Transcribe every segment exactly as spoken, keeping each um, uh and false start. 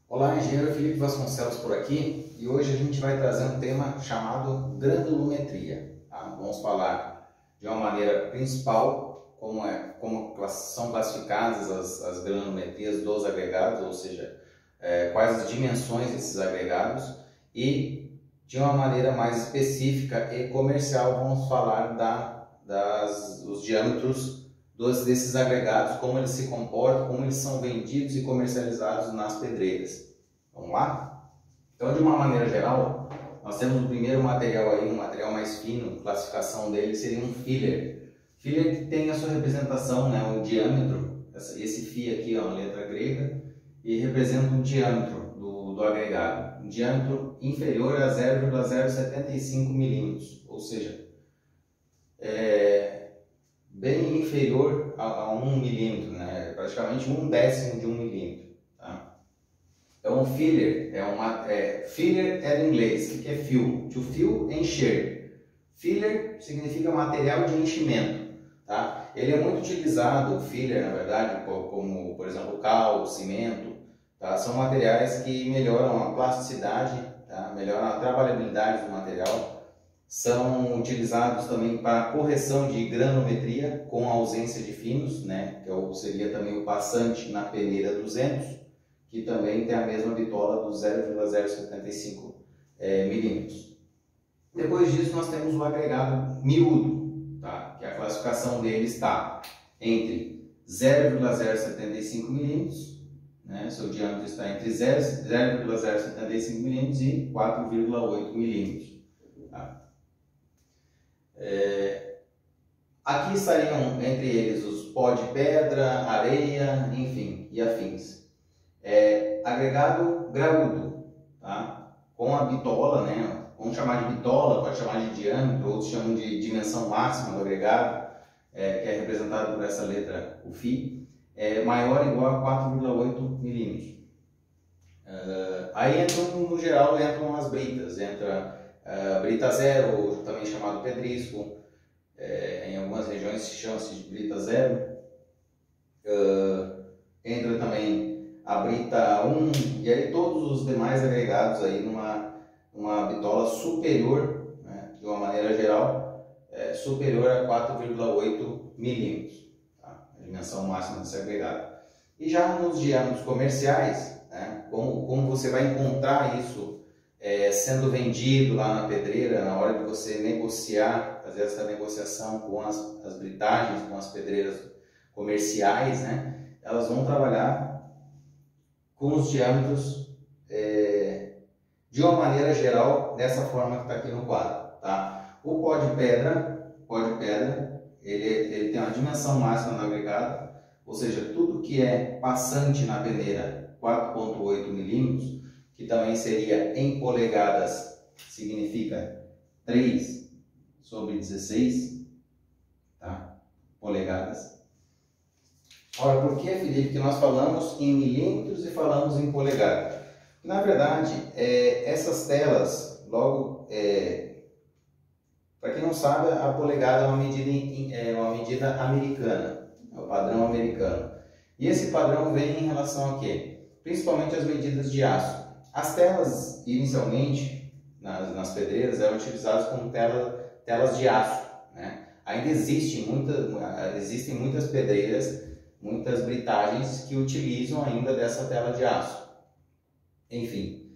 Olá, engenheiro Felipe Vasconcelos por aqui, e hoje a gente vai trazer um tema chamado granulometria. Tá? Vamos falar de uma maneira principal como, é, como são classificadas as, as granulometrias dos agregados, ou seja, é, quais as dimensões desses agregados, e de uma maneira mais específica e comercial vamos falar da, das, dos diâmetros dos, desses agregados, como eles se comportam, como eles são vendidos e comercializados nas pedreiras. Vamos lá? Então, de uma maneira geral, nós temos o primeiro material aí, um material mais fino, classificação dele seria um filler. Filler que tem a sua representação, né, o diâmetro, esse φ aqui é uma letra grega, e representa o diâmetro do, do agregado, um diâmetro inferior a zero vírgula zero setenta e cinco milímetros, ou seja, é, bem inferior a, a um milímetro, né? Praticamente um décimo de um milímetro. Tá? Então, um filler é uma. É, filler é em inglês, o que é fill? To fill, encher. Filler significa material de enchimento. Tá? Ele é muito utilizado, o filler, na verdade, como, por exemplo, cal, cimento. Tá? São materiais que melhoram a plasticidade, tá? Melhoram a trabalhabilidade do material. São utilizados também para correção de granulometria com ausência de finos, né? Que seria também o passante na peneira duzentos, que também tem a mesma bitola do zero vírgula zero setenta e cinco é, milímetros. Depois disso nós temos o agregado miúdo, tá? Que a classificação dele está entre zero vírgula zero setenta e cinco milímetros, né? Seu diâmetro está entre zero vírgula zero setenta e cinco milímetros e quatro vírgula oito milímetros. Tá? É, aqui estariam entre eles os pó de pedra, areia, enfim, e afins. É, agregado graúdo, tá? Com a bitola, né? Vamos chamar de bitola, pode chamar de diâmetro, outros chamam de dimensão máxima do agregado, é, que é representado por essa letra, o φ, é maior ou igual a quatro vírgula oito milímetros. Uh, aí entram, no geral, entram as britas, entra Uh, brita zero, também chamado pedrisco, é, em algumas regiões se chama-se de brita zero. Uh, entra também a brita um, e aí todos os demais agregados aí numa, numa bitola superior, né, de uma maneira geral, é, superior a quatro vírgula oito milímetros, tá? A dimensão máxima desse agregado. E já nos diâmetros comerciais, né, como, como você vai encontrar isso É, sendo vendido lá na pedreira, na hora de você negociar, fazer essa negociação com as, as britagens, com as pedreiras comerciais, né? Elas vão trabalhar com os diâmetros é, de uma maneira geral, dessa forma que está aqui no quadro. Tá? O pó de pedra, pó de pedra ele, ele tem uma dimensão máxima no agregado, ou seja, tudo que é passante na peneira, quatro vírgula oito milímetros, que também seria em polegadas, significa três sobre dezesseis, tá? Polegadas. Ora, por que, Felipe, que nós falamos em milímetros e falamos em polegadas? Na verdade, é, essas telas, logo, é, para quem não sabe, a polegada é uma medida, é uma medida americana, é o padrão americano. E esse padrão vem em relação a quê? Principalmente as medidas de aço. As telas, inicialmente, nas, nas pedreiras, eram utilizadas como tela, telas de aço. Né? Ainda existe muita, existem muitas pedreiras, muitas britagens que utilizam ainda dessa tela de aço. Enfim,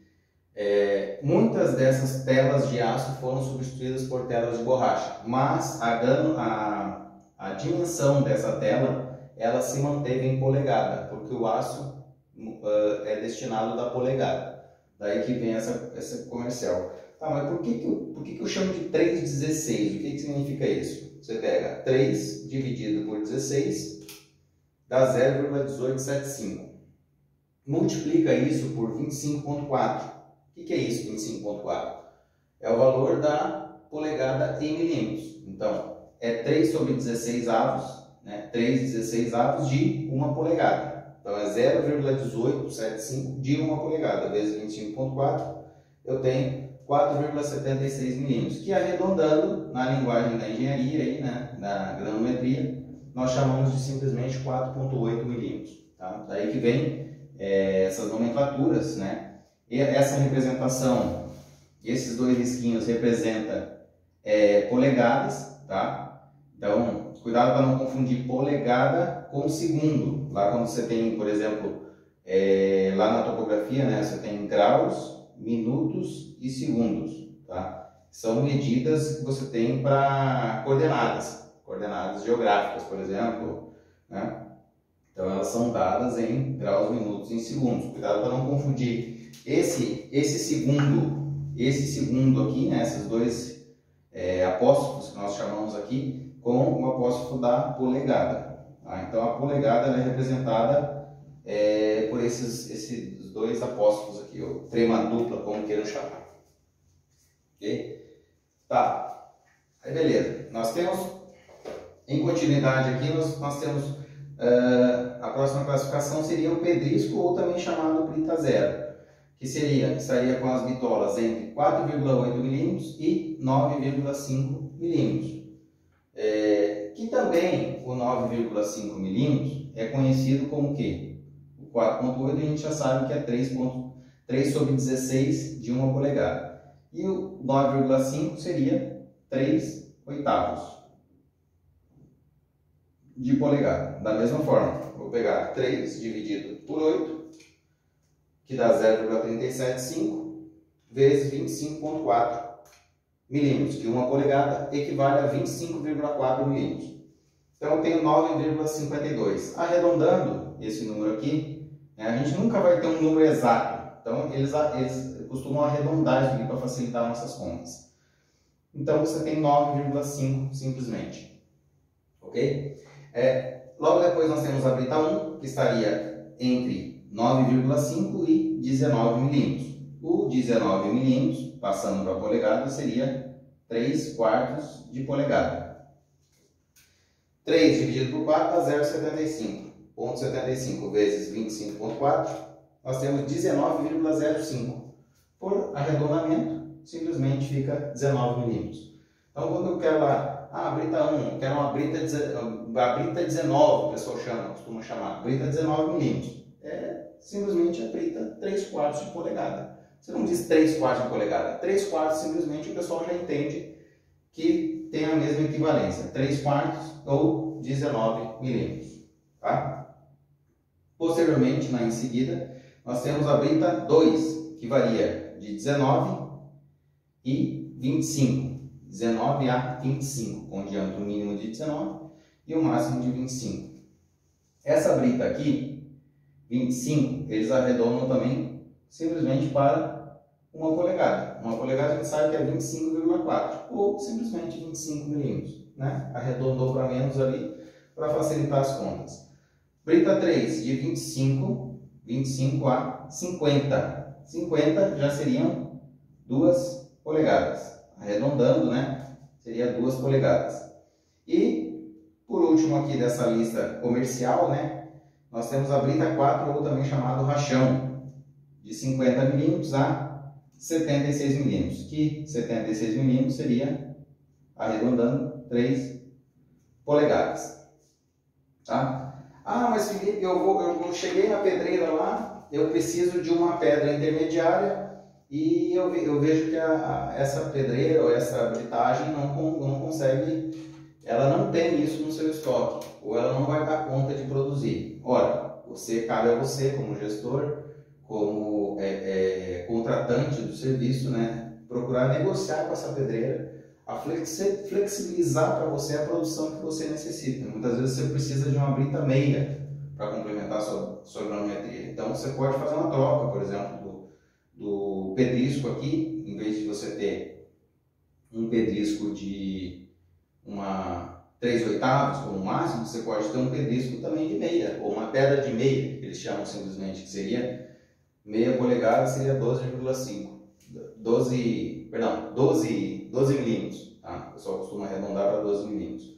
é, muitas dessas telas de aço foram substituídas por telas de borracha, mas a, a, a dimensão dessa tela ela se manteve em polegada, porque o aço uh, é destinado da polegada. Daí que vem essa, essa comercial. Tá, mas por que, que, eu, por que, que eu chamo de três dezesseis? O que, que significa isso? Você pega três dividido por dezesseis, dá zero vírgula dezoito setenta e cinco. Multiplica isso por vinte e cinco vírgula quatro. O que, que é isso, vinte e cinco vírgula quatro? É o valor da polegada em milímetros. Então, é três sobre dezesseis avos, né? três dezesseis avos de uma polegada. Então é zero vírgula dezoito setenta e cinco de uma polegada vezes vinte e cinco vírgula quatro, eu tenho quatro vírgula setenta e seis milímetros, que arredondando na linguagem da engenharia, aí, né, da granulometria, nós chamamos de simplesmente quatro vírgula oito milímetros. Tá? Daí que vem é, essas nomenclaturas, né? E essa representação, esses dois risquinhos representam é, polegadas, tá? Então, cuidado para não confundir polegada com segundo. Lá quando você tem, por exemplo, é, lá na topografia, né, você tem graus, minutos e segundos, tá? São medidas que você tem para coordenadas, coordenadas geográficas, por exemplo, né? Então elas são dadas em graus, minutos e em segundos. Cuidado para não confundir esse esse segundo, esse segundo aqui, né, esses dois é, apóstrofos que nós chamamos aqui, com o apóstrofo da polegada. Tá? Então a polegada ela é representada é, por esses, esses dois apóstrofos aqui, ou trema dupla, como queiram chamar. Ok? Tá. Aí beleza. Nós temos, em continuidade aqui, nós, nós temos uh, a próxima classificação seria o pedrisco, ou também chamado brita zero, que seria, estaria com as bitolas entre quatro vírgula oito milímetros e nove vírgula cinco milímetros. É, que também o nove vírgula cinco milímetros é conhecido como o quê? O quatro vírgula oito a gente já sabe que é três sobre dezesseis de uma polegada. E o nove vírgula cinco seria três oitavos de polegada. Da mesma forma, vou pegar três dividido por oito, que dá zero vírgula trezentos e setenta e cinco, vezes vinte e cinco vírgula quatro milímetros, que uma polegada equivale a vinte e cinco vírgula quatro milímetros. Então eu tenho nove vírgula cinquenta e dois. Arredondando esse número aqui, né, a gente nunca vai ter um número exato. Então eles, eles costumam arredondar isso aqui para facilitar nossas contas. Então você tem nove vírgula cinco simplesmente. Ok? É, logo depois nós temos a brita um, que estaria entre nove vírgula cinco e dezenove milímetros. O dezenove milímetros, passando para a polegada, seria três quartos de polegada. três dividido por quatro dá zero vírgula setenta e cinco. zero vírgula setenta e cinco vezes vinte e cinco vírgula quatro, nós temos dezenove vírgula zero cinco. Por arredondamento, simplesmente fica dezenove milímetros. Então, quando eu quero lá, ah, brita um, eu quero uma brita, a brita dezenove, o pessoal chama, costuma chamar, brita dezenove milímetros. É simplesmente a brita três quartos de polegada. Você não diz três quartos de polegada, três quartos simplesmente o pessoal já entende que tem a mesma equivalência, três quartos ou dezenove milímetros. Tá? Posteriormente, na em seguida, nós temos a brita dois, que varia de dezenove e vinte e cinco. dezenove a vinte e cinco, com o diâmetro mínimo de dezenove e o máximo de vinte e cinco. Essa brita aqui, vinte e cinco, eles arredondam também simplesmente para uma polegada. Uma polegada a gente sabe que é vinte e cinco vírgula quatro ou simplesmente vinte e cinco milímetros. Né? Arredondou para menos ali para facilitar as contas. Brita três, de vinte e cinco, vinte e cinco a cinquenta. cinquenta já seriam duas polegadas. Arredondando, né? Seria duas polegadas. E, por último aqui dessa lista comercial, né? Nós temos a brita quatro, ou também chamado rachão, de cinquenta milímetros a setenta e seis milímetros, que setenta e seis milímetros seria, arredondando, três polegadas. Tá? Ah, mas Felipe, eu, vou, eu cheguei na pedreira lá, eu preciso de uma pedra intermediária e eu, eu vejo que a, a, essa pedreira ou essa britagem não, não consegue, ela não tem isso no seu estoque, ou ela não vai dar conta de produzir. Ora, você, cabe a você como gestor, como é, é, contratante do serviço, né, procurar negociar com essa pedreira, a flexibilizar para você a produção que você necessita. Muitas vezes você precisa de uma brita meia para complementar a sua, sua granometria. Então você pode fazer uma troca, por exemplo, do, do pedrisco aqui, em vez de você ter um pedrisco de uma três oitavos como máximo, você pode ter um pedrisco também de meia, ou uma pedra de meia, que eles chamam simplesmente, que seria meia polegada, seria doze vírgula cinco. doze, perdão, doze, doze milímetros, tá? O pessoal costuma arredondar para doze milímetros.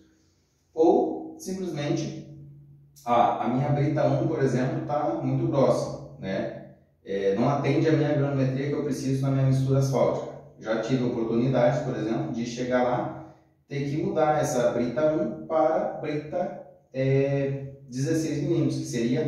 Ou, simplesmente, ah, a minha brita um, por exemplo, está muito grossa, né? É, não atende a minha granometria que eu preciso na minha mistura asfáltica. Já tive oportunidade, por exemplo, de chegar lá, ter que mudar essa brita um para brita é, dezesseis milímetros, que seria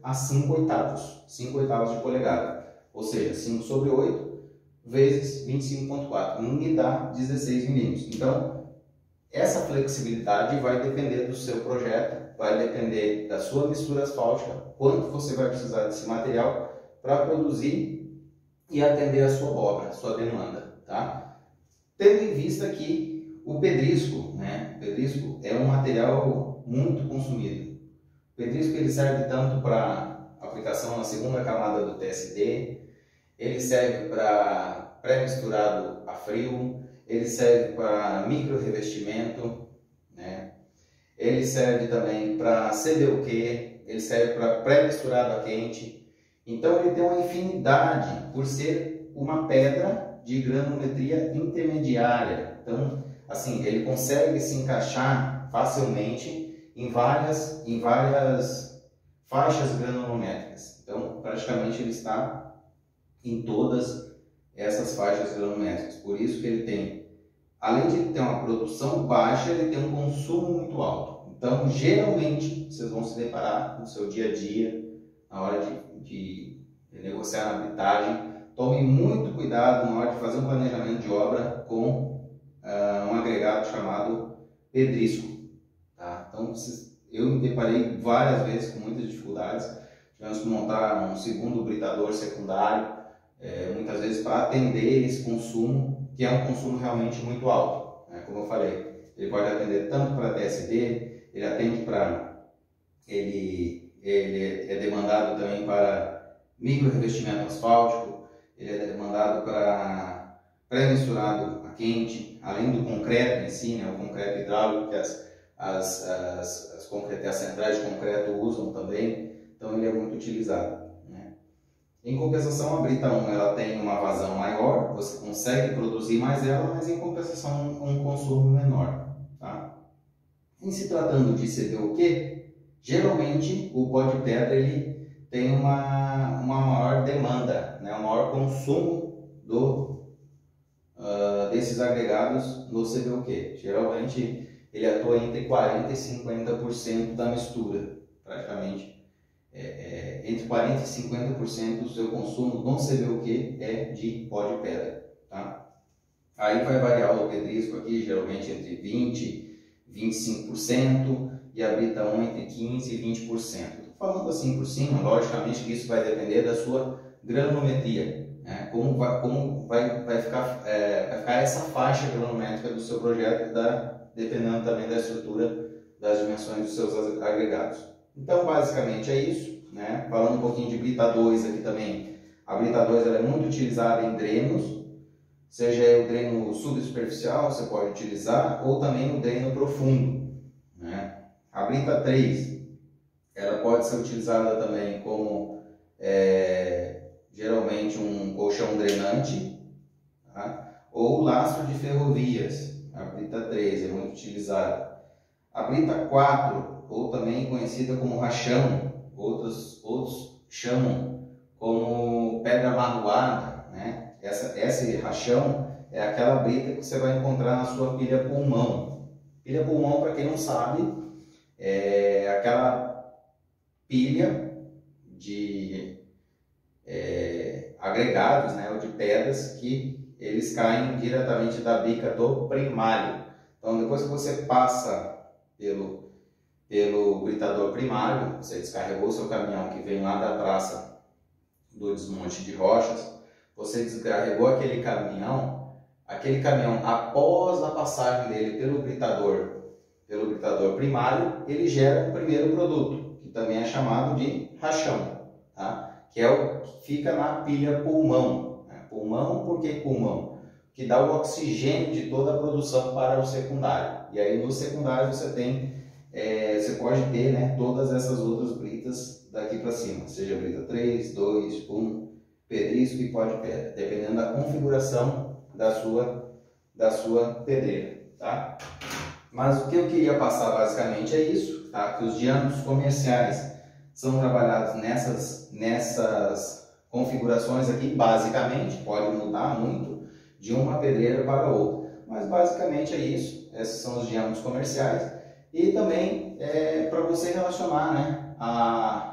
a cinco oitavos, cinco oitavos de polegada, ou seja, cinco sobre oito vezes vinte e cinco vírgula quatro, me dá dezesseis milímetros. Então, essa flexibilidade vai depender do seu projeto, vai depender da sua mistura asfáltica, quanto você vai precisar desse material para produzir e atender a sua obra, a sua demanda, tá? Tendo em vista que o pedrisco, né? O pedrisco é um material muito consumido. O pedrisco ele serve tanto para aplicação na segunda camada do T S D, ele serve para pré-misturado a frio, ele serve para micro revestimento, né? Ele serve também para C B U Q, ele serve para pré-misturado a quente. Então ele tem uma infinidade por ser uma pedra de granometria intermediária. Então, assim, ele consegue se encaixar facilmente em várias, em várias faixas granulométricas. Então, praticamente ele está em todas essas faixas granométricas. Por isso que ele tem, além de ele ter uma produção baixa, ele tem um consumo muito alto. Então, geralmente, vocês vão se deparar no seu dia a dia, na hora de, de, de negociar na bitagem. Tome muito cuidado na hora de fazer um planejamento de obra com uh, um agregado chamado pedrisco. Tá? Então, eu me deparei várias vezes com muitas dificuldades. Tivemos que montar um segundo britador secundário, é, muitas vezes para atender esse consumo, que é um consumo realmente muito alto. Né? Como eu falei, ele pode atender tanto para T S D, ele atende para... Ele, ele é demandado também para micro revestimento asfáltico, ele é demandado para pré-misturado a quente, além do concreto em si, né? O concreto hidráulico que as, as, as, as, concretas, as centrais de concreto usam também, então ele é muito utilizado. Né? Em compensação, a brita um ela tem uma vazão maior, você consegue produzir mais ela, mas em compensação um consumo menor. Tá? Em se tratando de C B U Q, geralmente o pó de pedra ele tem uma, uma maior demanda, né? Um maior consumo do, uh, desses agregados no C B U Q. Geralmente ele atua entre quarenta por cento e cinquenta por cento da mistura, praticamente. É, é, entre quarenta por cento e cinquenta por cento do seu consumo no C B U Q é de pó de pedra. Tá? Aí vai variar o pedrisco aqui, geralmente entre vinte por cento e vinte e cinco por cento e a brita um entre quinze por cento e vinte por cento. Falando assim por cima, logicamente que isso vai depender da sua granometria, né? Como, vai, como vai, vai, ficar, é, vai ficar essa faixa granométrica do seu projeto, da, dependendo também da estrutura, das dimensões dos seus agregados. Então, basicamente é isso. Né? Falando um pouquinho de brita dois aqui também, a brita dois ela é muito utilizada em drenos, seja o dreno subsuperficial, você pode utilizar, ou também o dreno profundo. Né? A brita três ela pode ser utilizada também como é, geralmente um colchão drenante, tá? Ou lastro de ferrovias. A brita três é muito utilizada. A brita quatro, ou também conhecida como rachão, outros, outros chamam como pedra marroada, né? Essa, esse rachão é aquela brita que você vai encontrar na sua pilha pulmão. Pilha pulmão, para quem não sabe, é aquela pilha de é, agregados, né, ou de pedras que eles caem diretamente da bica do primário. Então, depois que você passa pelo, pelo britador primário, você descarregou seu caminhão que vem lá da praça do desmonte de rochas, você descarregou aquele caminhão, aquele caminhão, após a passagem dele pelo britador, pelo britador primário, ele gera o primeiro produto, que também é chamado de rachão, tá? Que é o que fica na pilha pulmão. Né? Pulmão, por que pulmão? Que dá o oxigênio de toda a produção para o secundário. E aí no secundário você tem, é, você pode ter, né, todas essas outras britas daqui para cima, seja brita três, dois, um, pedrisco e pó de pedra, dependendo da configuração da sua, da sua pedreira, tá? Mas o que eu queria passar basicamente é isso, tá? Que os diâmetros comerciais são trabalhados nessas, nessas configurações aqui, basicamente, pode mudar muito de uma pedreira para outra, mas basicamente é isso, esses são os diâmetros comerciais. E também é, para você relacionar, né, a,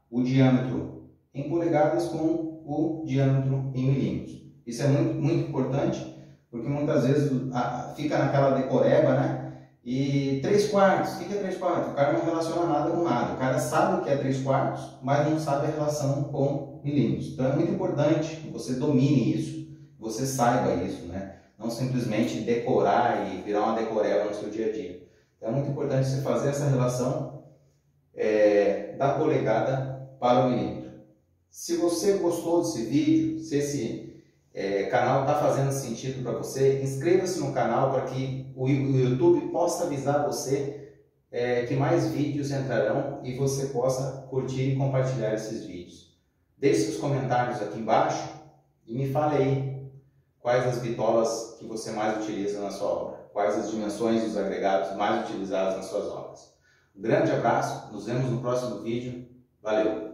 o diâmetro em polegadas com o diâmetro em milímetros. Isso é muito, muito importante, porque muitas vezes a, fica naquela decoreba, né? E três quartos, o que é três quartos? O cara não relaciona nada com nada. O cara sabe o que é três quartos, mas não sabe a relação com milímetros. Então é muito importante que você domine isso, que você saiba isso, né? Não simplesmente decorar e virar uma decoreba no seu dia a dia. Então é muito importante você fazer essa relação é, da polegada para o milímetro. Se você gostou desse vídeo, se esse É, canal está fazendo sentido para você, inscreva-se no canal para que o, o YouTube possa avisar você é, que mais vídeos entrarão e você possa curtir e compartilhar esses vídeos. Deixe seus comentários aqui embaixo e me fale aí quais as bitolas que você mais utiliza na sua obra, quais as dimensões dos agregados mais utilizados nas suas obras. Um grande abraço, nos vemos no próximo vídeo, valeu!